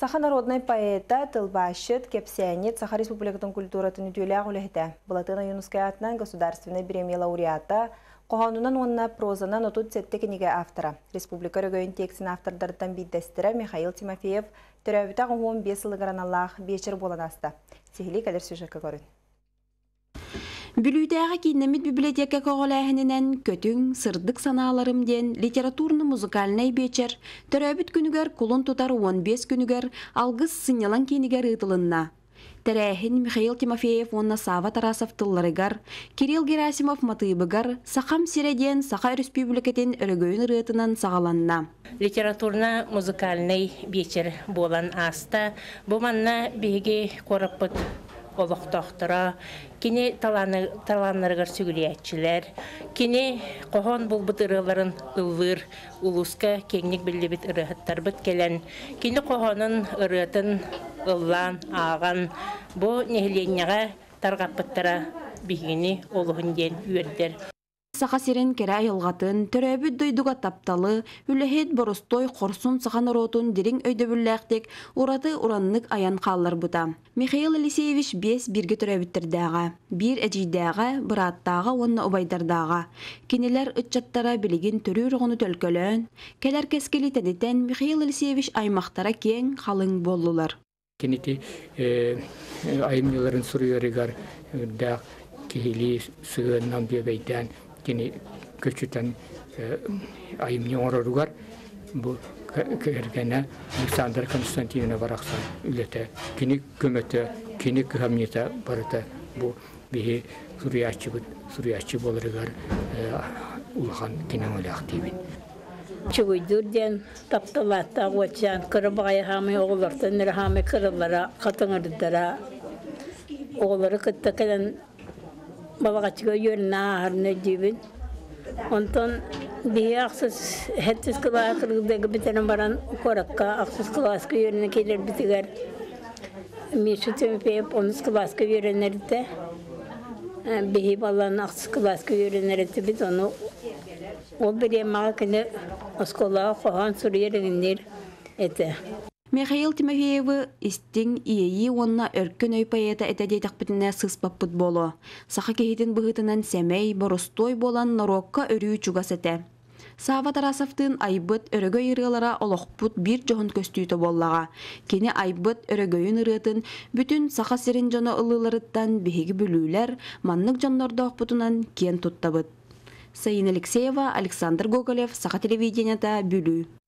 Саха народный поэта Тылбашет Кепсянет Саха Республикатын культуратын үтүләг үләһдә. Булатына Юнуская атынан государственный премия лауреата Коханунан онна прозанан отут сетте книга автора. Республика рөгөйін текстин автордардан биддестері Михаил Тимофеев төрәбіта ғуын 5 ылығыран Аллах бечір болан аста. Сехили кәдір сюжетке көрін. Бүлүйдәғы кинемит библиотека коголәһинен көтүң сырдык санааларым ден литературны музыкальный бечер төрәбит күнүгәр кулун тутар 15 күнүгәр алгыс сынялан кинигәр ытылынна. Тәрәһин Михаил Тимофеев онна Сава Тарасов тылларыгар, Кирилл Герасимов матыйбыгар, Сахам Сиреден Саха Республикатын өрөгөйін рытынан сағаланна. Литературна музыкальный вечер болан аста, бу манна биги кораппыт олоқтоқтыра, кини таланнарыгар сүгілиятчилер, кини кохон булбут ырыларын ылвыр, улуска кеңник билибит ырыхыттарбыт келен, кини кохонын ырытын ыллан, аған, бу нехиленняға тарғаппыттара бигини олуғын ден үйердер. Саха сирен кере айылғатын, төрәбіт дойдуға тапталы, үләхет боростой қорсын сахан оротун дерің өйдөбілләқтек, ураты ураннык аян қаллар бұта. Михаил Алексеевич 5 бірге төрәбіттердәға, 1 әжейдәға, бұраттаға, онна обайдардаға. Кенелер үтчаттара білеген төрі ұрғыны төлкөлін, келер кәскелі тәдетен Михаил Алексеевич аймақтара кең қалың болулар. Кенеті айымнеларын сұруерігар дәқ кехили сығыннан бебейден кені көчітен айымне орыругар бұл кәргені Александр Константиновна барақсан үлеті. Кені көметі, кені күхамнеті барыты бұл бейі сұруячы болырығар ұлған кенен олақ дейбін. Чугуйдурден тапталатта ғочан кырыбағай хамы оғылыртын хамы кырылара қатыңырдыра оғылары кытта кәлін бабағачыға өріна ағарыны дейбін. Онтон бейі ақсыз әттіз қылаға қырғыдағы бітерін баран қораққа ақсыз қыласқа өріні келер бітігер. Мешу Тимофеев оныз қыласқа өрінерді. Бейі балан ақсыз қыласқа өрінерді біз оны ол бір емаға кені осколаға қоған сүрерігіндер әті. Михаил Тимофеевы истин иеи онна өркөн өй поэта этедейтак бітіне сыспаппыт болу. Саха кехетін бұғытынан сәмей, боростой болан нарокка өрүү чугас әті. Сава Тарасовтын айбыт өрөгөй ырылара олоқпут бір жоғын көстүйті боллаға. Кені айбыт өрөгөйін ырытын бүтін саха сирин жоны ылыларыттан бігігі бүлүүлер маннык жонлорды оқпутынан кен туттабыт. Сайын Алексеева, Александр Гоголев, Саха телевиденията Бүлүү.